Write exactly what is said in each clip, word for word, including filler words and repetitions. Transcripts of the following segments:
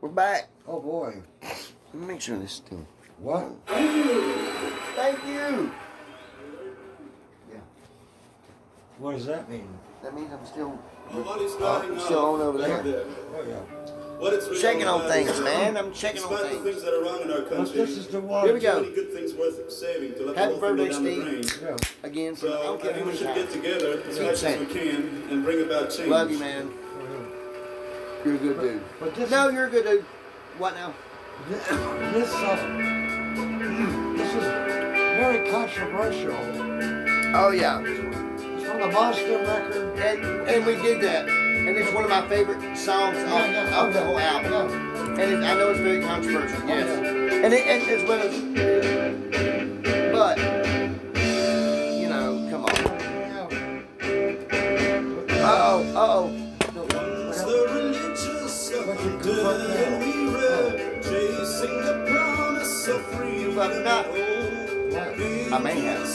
We're back. Oh boy. Let me make sure this is still. What? Thank you. Yeah. What does that mean? That means I'm still, Nobody's uh, starting I'm still on over there. there. Oh yeah. What it's really Checking on about things, is, man. I'm checking on despite the things. things that are wrong in our But country, this is the one. Here we go. many good things worth saving to let Happy the whole thing birthday, go down the Steve. drain. Yeah. Again, for, I So don't I care think how we many should times. get together as Keep much saying. as we can and bring about change. Love you, man. You're a good dude. But this No, you're a good dude. What now? This, this, uh, this is very controversial. Oh, yeah. It's from the Monster record. And and we did that. And it's one of my favorite songs of, Yeah, yeah, of the whole yeah. album. And it, I know it's very controversial, yes. And, it, and as well as, but, you know, come on. Uh-oh, uh-oh. Once the religious of the dead we read, chasing the promise of freedom. You have not. I may have.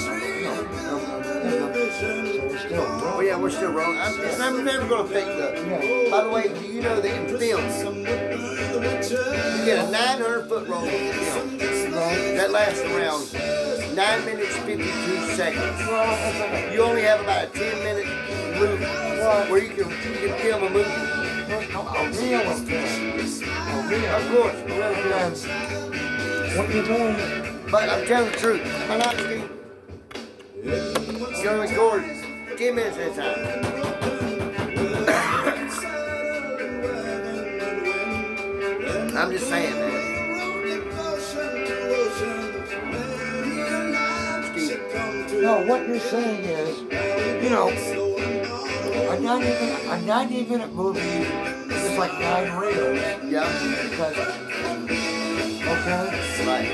So we're still Oh rolling. yeah, we're still rolling. I'm, it's never, never going to affect the. By the way, do you know that in film, you get a nine hundred foot roll of film that lasts around nine minutes fifty-two seconds. Well, that's okay. You only have about a ten minute movie where you can you can film a movie. A real of this. A real. Of course, a real film. What you doing? But I'm telling the truth. Am I not, Steve? You're gonna record ten minutes at a time. I'm just saying, man. Steve. No, what you're saying is, you know, a ninety minute, a ninety minute movie is like nine reels. Yeah. Because, okay? Right.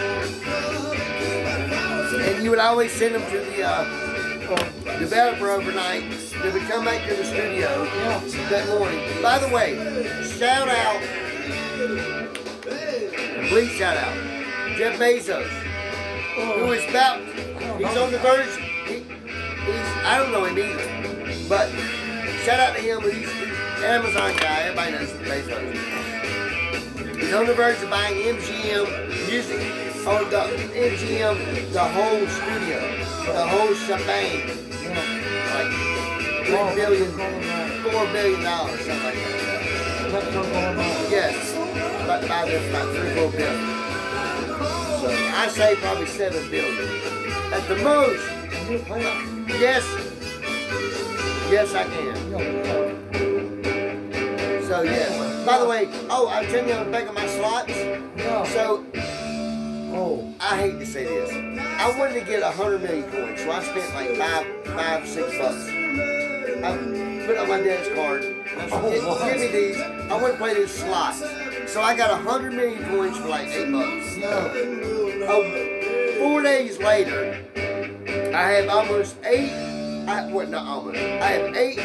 And you would always send them to the uh, developer overnight. They would come back to the studio Yeah. that morning. By the way, shout out, please shout out, Jeff Bezos, who is about, he's on the verge, he, he's, I don't know him either, but shout out to him, he's, he's an Amazon guy, everybody knows Bezos. He's on the verge of buying M G M Music, or the M G M, the whole studio, the whole shebang, like three billion, four billion dollars, something like that. That's what's going on. Yes, about, about, about three, four billion. So I say probably seven billion. At the most, Can you play it? yes, yes I can. So yes. By the way, oh, I was telling you on the back of my slots. Yeah. So Oh. I hate to say this. I wanted to get a hundred million coins, so I spent like five, five, six bucks. I put it on my dad's card. I said, give, give me these. I want to play these slots. So I got a hundred million coins for like eight bucks. Oh, four days later, I have almost eight. I, what? Not almost. I have eight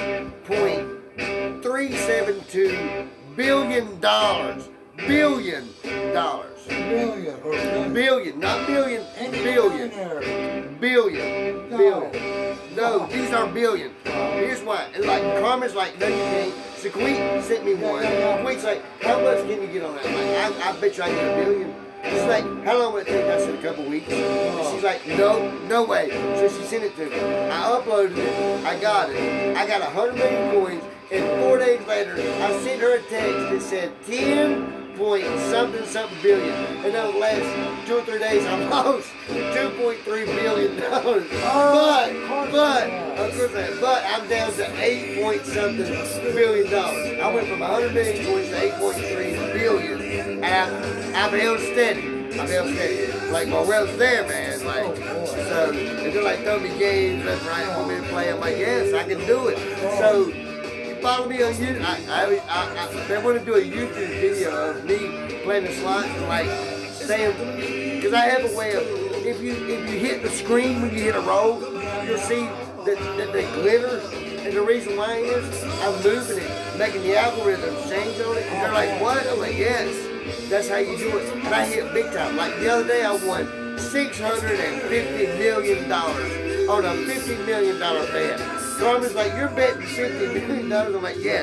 point three seven two billion dollars. Billion dollars. Billion. Or Billion, not million, billion. Billion. Billion. No, these are billion. Here's why. And like, Carmen's like, no, you can't. So Queen sent me one. Queen's like, how much can you get on that? I'm like, I, I bet you I can get a billion. She's like, how long will it take? I said, a couple weeks. And she's like, no, no way. So she sent it to me. I uploaded it. I got it. I got a hundred million coins. And four days later, I sent her a text that said ten point something something billion. And over the last two or three days, I lost two point three billion dollars. But, but, of course, I- but I'm down to eight point something billion dollars. I went from one hundred million coins to eight point three billion. And I, I've held steady. I've held steady. Like, my wealth's there, man. Like, so, if they're like, throw me games left, right, want me to play, I'm like, yes, I can do it. So, follow me on YouTube. I, I, I, I, they want to do a YouTube video of me playing the slots and like saying, because I have a way of, if you if you hit the screen when you hit a roll, you'll see that, that they glitter. And the reason why is I'm moving it, making the algorithm change on it. And they're like, what? I'm like, yes, that's how you do it. And I hit big time. Like the other day, I won six hundred fifty million dollars on a fifty million dollar bet. Carmen's like, you're betting fifty million dollars. I'm like, yes,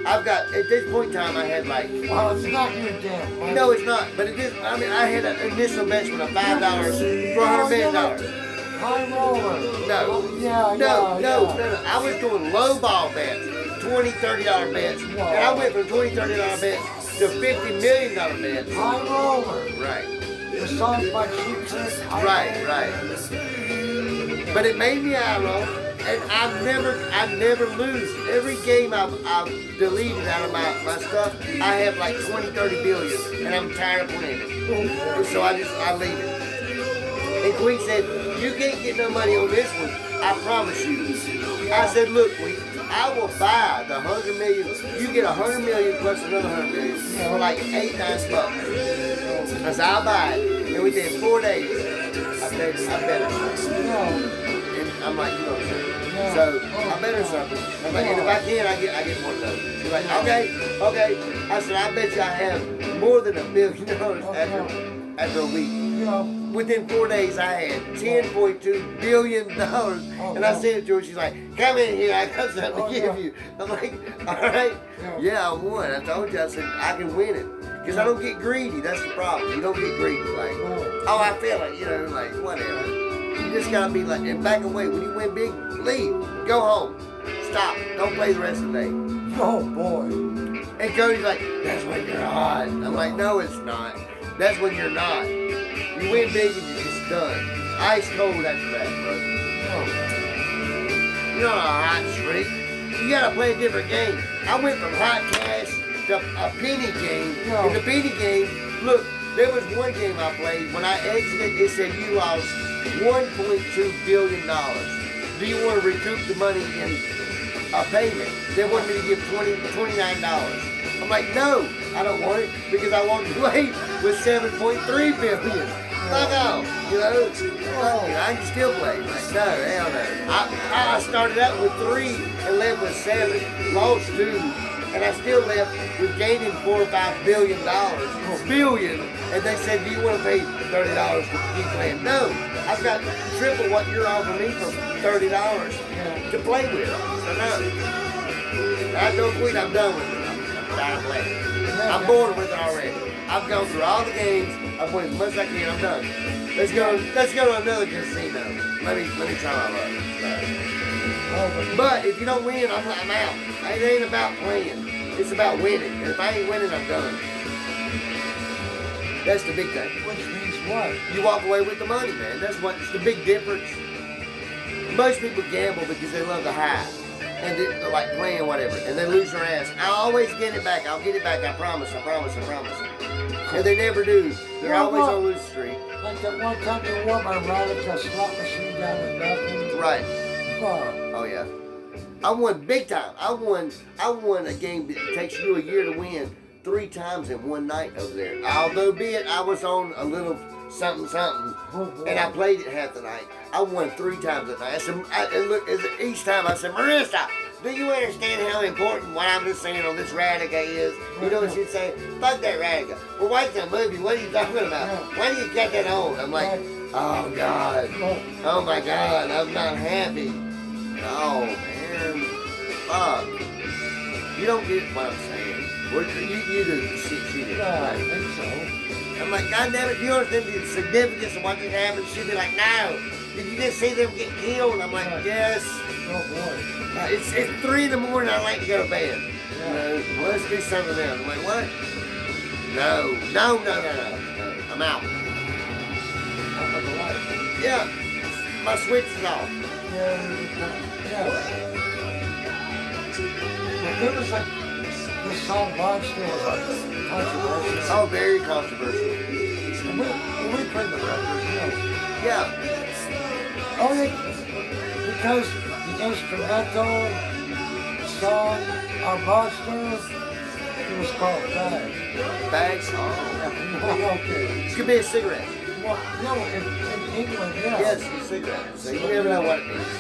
I've got, at this point in time, I had like, Well, it's not your damn money. no, it's not, but it is, I mean, I had an initial investment of five dollars for a hundred million dollars. High roller. No, Yeah, no, yeah, no, yeah. no, no. I was doing low ball bets, twenty, thirty dollar bets. And I went from twenty, thirty dollar bets to fifty million dollar bets. High roller. Right, The song by Cheap Trick. High right, roller. right. But it made me high roll, and I never, I never lose. Every game I've, I've deleted out of my, my stuff, I have like twenty, thirty billion, and I'm tired of playing it. And so I just, I leave it. And Queen said, you can't get no money on this one, I promise you. I said, look, Queen, I will buy the hundred million. You get a hundred million plus another hundred million for like eight, nine bucks. I said, I'll buy it. And within four days, I bet, I bet her something. And I'm like, you know what I'm saying? So I bet her something. I'm like, and if I can, I get, I get one of those. She's like, okay, okay. I said, I bet you I have more than a billion dollars after, after a week. Yeah. Within four days, I had ten point two billion dollars, and I sent it to her. She's like, "Come in here, I got something to Oh, give yeah. you." I'm like, "All right, Yeah. yeah, I won." I told you, I said, "I can win it," because I don't get greedy. That's the problem. You don't get greedy, like, Right. "Oh, I feel it," you know, like whatever. You just gotta be like, and back away. When you win big, leave, go home, stop, don't play the rest of the day. Oh boy. And Cody's like, "That's when you're hot." I'm like, "No, it's not. That's when you're not. You win big and you're just done. Ice cold after that, bro. You're on a hot streak. You gotta play a different game. I went from hot cash to a penny game. No. In the penny game, look, there was one game I played. When I exited, it said you lost one point two billion dollars. Do you want to recoup the money in a payment? They wanted me to give twenty, twenty-nine dollars. I'm like, no, I don't want it because I walked away with seven point three billion dollars. Fuck off, you know? Fuck you, I can still play. Like, no, hell no. I, I started out with three and left with seven, lost two, and I still left with gaining four or five billion dollars, billion, and they said, do you want to pay thirty dollars to keep playing? No, I've got triple what you're offering me for thirty dollars to play with. So no. I don't quit, I'm done with it. I'm, I'm tired of playing. I'm bored with it already. I've gone through all the games. I've won as much as I can. I'm done. Let's go. Let's go to another casino. Let me let me try my luck. But if you don't win, I'm, I'm out. It ain't about playing. It's about winning. And if I ain't winning, I'm done. That's the big thing. Which means what? You walk away with the money, man. That's what's the big difference. Most people gamble because they love the high. And they're like playing whatever. And they lose their ass. I'll always get it back. I'll get it back. I promise. I promise. I promise. And they never do. They're Well, always well, on lose streak. Like that one time you won my Radica slot machine down to nothing. Right. Fuck. Oh yeah. I won big time. I won I won a game that takes you a year to win three times in one night over there. Although be it I was on a little something something and I played it half the night. I won three times that night. I said, I, and look, each time I said, Marissa, do you understand how important what I'm just saying on this Radica is? You know what she'd say? Fuck that Radica. We're watching a movie. What are you talking about? Why do you get that on? I'm like, oh God. Oh my God. I'm not happy. Oh man. Fuck. You don't get what I'm saying. What, you, you do. She, she did. Yeah, I think so. I'm like, God damn it, you understand the significance of what just happened? She'd be like, no. Did you just see them get killed? I'm like, yes. Oh boy. Uh, it's, it's three in the morning, I like to go to bed. You know, well, let's do something else. I'm like, what? No, no, no, no, no. no. I'm out. Yeah, my switch is off. Yeah. Yeah. But there was like, this song Monster was like controversial. Oh, very controversial. And we, when we played the record, you know. Yeah. Only because the instrumental song on Monster, it was called Bag. Bags? Oh. Yeah, okay. It could be a cigarette. Well, no, in, in England, yeah. Yes, a cigarette. So you never know what it means.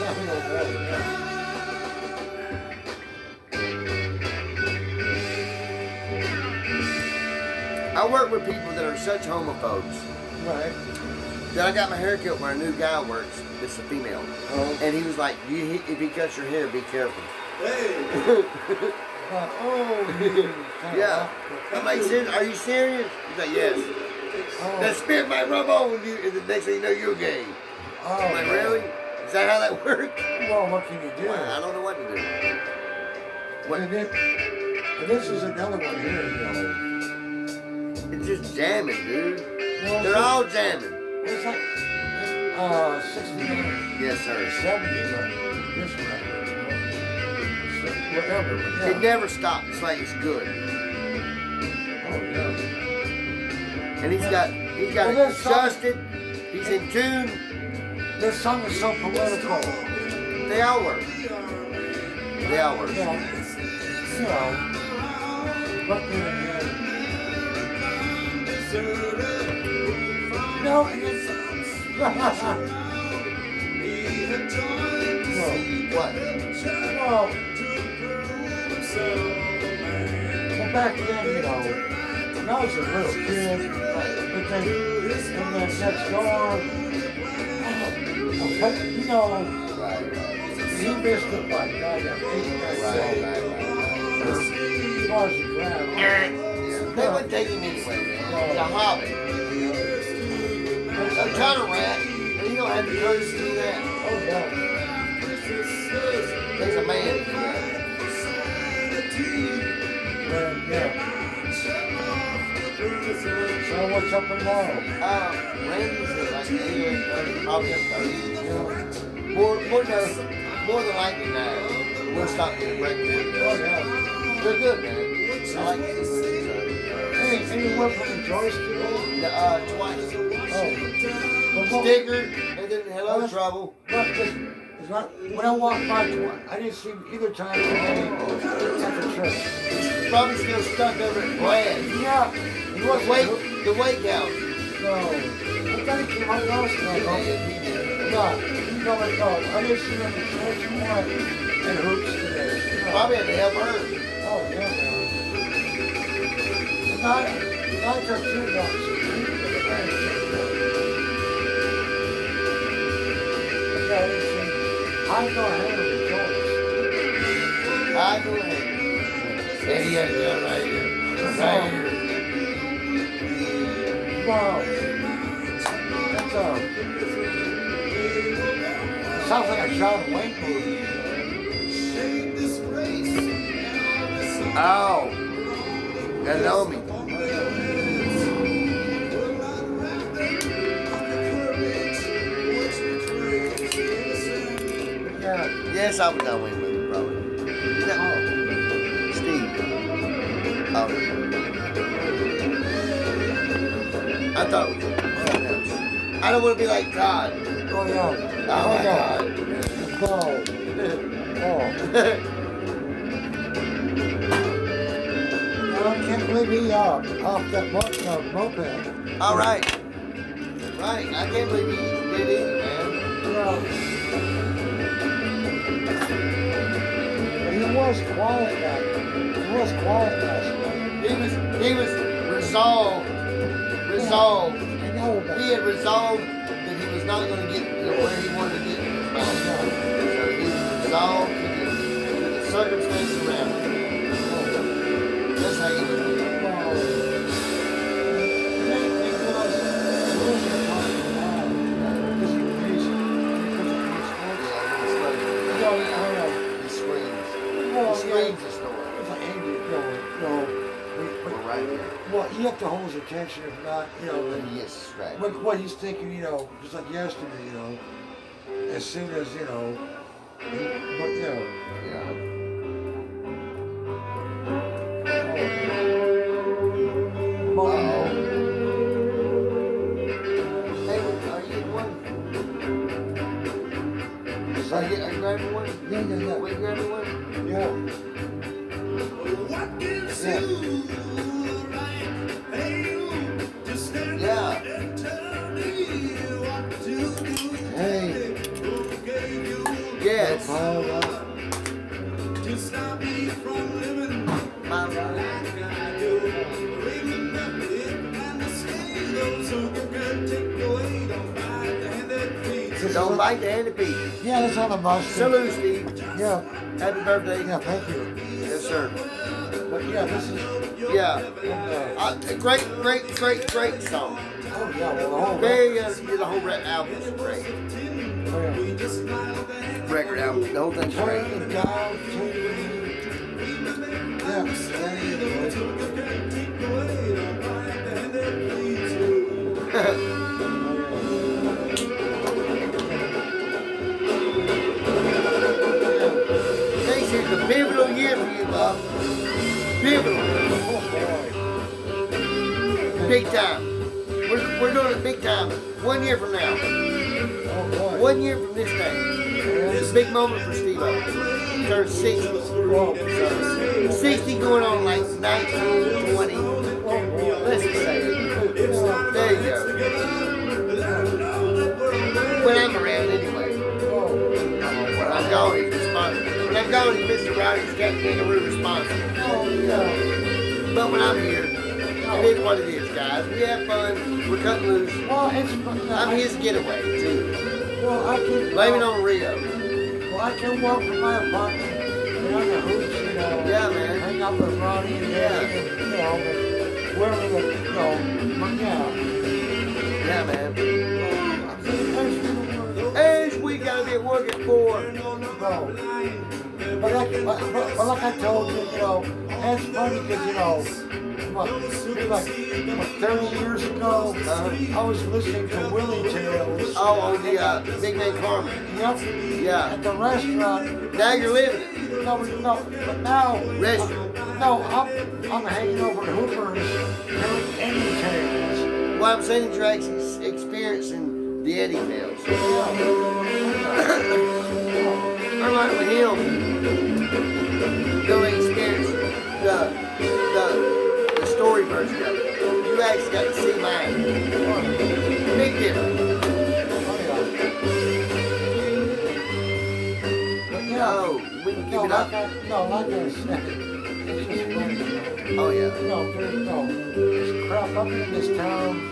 I work with people that are such homophobes. Right. That I got my hair cut where a new guy works. It's a female. Oh. And he was like, you, if he cuts your hair, be careful. Hey, Uh, oh, Yeah. I'm like, "Serious? Are you serious?" He's like, "Yes." Oh, That spit might rub on with you, and the next thing you know, you're gay. oh, I'm like, really? Is that how that works? Well, what can you do? Well, I don't know what to do. What? And, then, and this is another one here, you know. It's just jamming, dude. Well, They're so- all jamming. It's like uh, sixty, Yes, sir. seventy, but this record. So, whatever. Yeah. It never stops. It's like it's good. Oh, yeah. And he's got he's got Well, it this song- adjusted. He's in tune. This song is so political. They all work. They all work. Yeah. You know. But then, uh, no, and it's. well, What? well, well, back then, you know, when I was a little kid, but then, and then next door, but, you know, Right, right, he missed it by goddamn eight right, nights. right, right. As far as the crowd. Yeah. They wouldn't take him anyway, man. He's a hobbit. Some kind of rat, and he don't have the courage to do that. Oh, yeah. He's a man to do that. Well, yeah. So what's up tomorrow? Um, Randy's at like eighty-eight thirty, probably a thirty. Yeah. More, more, than, more than likely now. We'll stop getting breakfast. Oh, yeah. They're good, man. I like these. So, Hey, anyone from the Joyce today? uh, uh, twice. Oh. Well, what- Sticker, and then hello, trouble. Look, this, it's not, when I walked by twice, I didn't see him either time today at the church. He's probably still stuck over at Brad. Yeah. He The wasn't. wake, the wake house. No. I thought he came out last night. Yeah, huh? he did. No. You know what? No. I didn't see him at the church one and hoops today. No. Probably had to help her. Oh, yeah, man. Not, not just two bucks. Yeah, I didn't see. I go ahead and rejoice. I go ahead. And he had it done right here. Right here. Wow. That's a. It sounds like a John Wayne movie. Oh. That know me. Yeah. Yes, I was John Wayne movie, probably. No. Steve. Oh. I thought it was something else. I don't want to be like God. Oh, yeah. Oh, my God. Oh. Oh. I can't believe he uh, off that mo uh, moped. All right. Right. I can't believe he did either, man. Well, he was quiet back. He was quiet last night. He was, he was resolved. Resolved. I know, but He had resolved that he was not going to get to where he wanted to get in his life. So he was resolved to the, to the circumstances around him. That's how you do it. well, it, it was, it was a talking about because he plays, because he plays sports. Yeah, No, I know. he screams. He Well, screams yeah, the story. it's like angry. No, no. We, We're we, right here. well, you have to hold his attention. If not, you know, And he gets distracted. what, what he's thinking, you know, just like yesterday, you know, as soon as, you know, he, but, you know, Yeah. oh, Uh-oh. Hey, are you getting one? Are you, are you grabbing one? yeah, yeah, yeah, Were you grabbing one? yeah. What gives Yeah. you the right, hey, you, to stand Yeah. up and tell me what to do? Hey. Who gave you Yes. Piled up. to stop me from living My like I do? Bringing up it and the scale, those who can take away, don't bite the hand that feeds. Don't bite the hand of Pete. Yeah, that's on the mustard. Salute, Steve. Yeah, Happy birthday. yeah, thank you. Yes, sir. But yeah, this is. Yeah. Uh, Uh, great, great, great, great song. oh yeah, well the whole Very, uh, the whole rap album is great. record. Record album, the whole thing's great. Turn it down, turn it. Yeah, This is a pivotal year for you, Bob. Pivotal. Big time. We're, we're doing it big time. One year from now. Oh boy. One year from this day. It's a big moment for Steve-O. He turned sixty. Oh, So, sixty going on like nineteen, twenty. Let's just say it. There you go. When I'm around anyway. When I'm gone, he's responsible. When I'm gone, he's Mister Rowdy's cat kangaroo responsible. oh yeah. But when I'm here, it is what it is, guys. We have fun. We're cutting loose. Well, it's fun. I'm his getaway, too. Well, I can. Blame it on Rio. Well, I can walk from my apartment, get on the hoops, you know. Yeah, man. Hang out with Ronnie and Yeah. Eddie, and, you know, wherever the, you know, but yeah. Yeah, man. I'm saying, there's people who As we gotta be at work at four. go. But like, but, but, but like I told you, you know, that's funny because, you know, what, maybe like, what, thirty years ago, Uh-huh. I was listening to Willie Tales. Oh, on the uh, Big Man Carmen. Yep. Yeah. At the restaurant. Now you're living it. No, but- no, but now, Restaurant. no, I'm, I'm hanging over to Hooper's, hearing Eddie Tales. Well, I'm saying you're actually experiencing the Eddie Tales. I'm like with him. You'll experience the, the, the story version of it. You actually got to see mine. Big difference. No, we can keep No, it like up. I, no, like I said, it's just funny. Oh, yeah. No, there, no, there's crap up in this town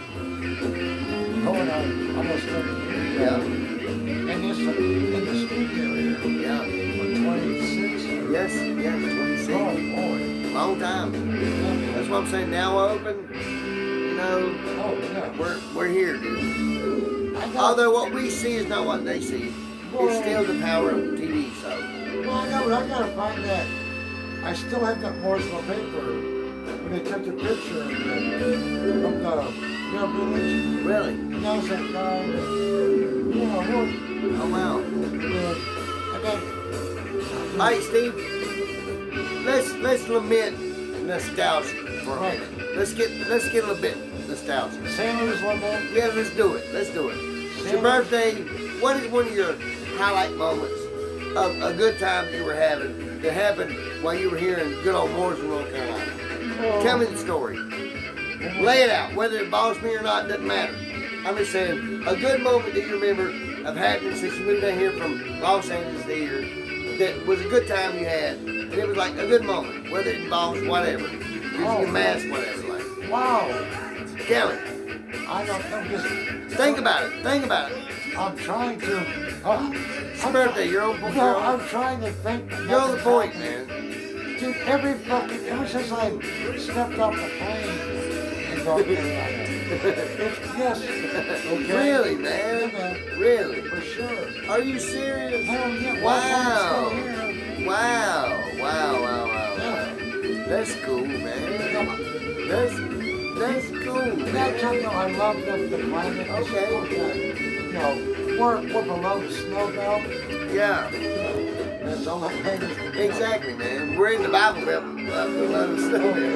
going on almost thirty years. Yeah. And this, in the studio here, Yeah. for twenty-six. Yes, yes, twenty-six. Oh, boy. Long time. That's what I'm saying. Now open, you know, Oh, yeah. we're, we're here, dude. I got, Although what we see is not what they see. It's still the power of T V, so. well, I know, but I gotta find that. I still have that Mooresville paper when they took the picture of the, of the Mill Village. Really? And that was that guy that, you know, who, Oh, wow. uh, I got, All right, Steve. Let's let's lament nostalgia for a Right. minute. Let's get let's get a little bit nostalgic. Sailor's Lament. Yeah, let's do it. Let's do it. It's your birthday. What is one of your highlight moments of a good time you were having that happened while you were here in good old Mooresville, North Carolina? Oh, Tell me the story. Lay it out. Whether it involves me or not doesn't matter. I'm just saying a good moment that you remember of happening since you moved down here from Los Angeles to here that was a good time you had. And it was like a good moment, whether it involves whatever. You Oh, can mask whatever. Like, wow. tell it. I don't, I'm just, Think about it. Think about it. I'm trying to, uh, It's your birthday. You're on, no, you're I'm on, trying to think. you're on the point, man. Dude, every fucking, ever since I stepped off the plane and go, it's, yes, okay. Really, Yeah, man? man, Really? for sure. Are you serious? Hell yeah, Wow. well, I'm still here. Wow. Wow, wow, wow, wow. That's cool, man. That's, that's cool, And I man. tell you, I love the, the climate. and stuff Okay. like that. You know, we're, we're below the snow belt. Yeah, That's all that matters. exactly, man. We're in the Bible Belt, uh, below the Oh, snow belt.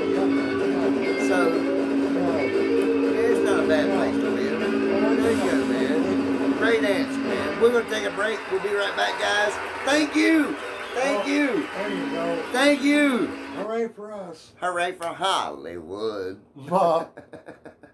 yeah, So, yeah, it's not a bad place to live. There you go, man. Great answer, man. We're going to take a break. We'll be right back, guys. Thank you. Thank you. There you go. Thank you. Hooray for us. Hooray for Hollywood. But